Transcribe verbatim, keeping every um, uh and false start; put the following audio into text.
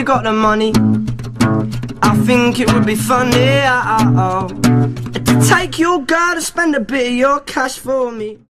got the money, I think it would be funny, oh, oh, oh, to take your girl to spend a bit of your cash for me.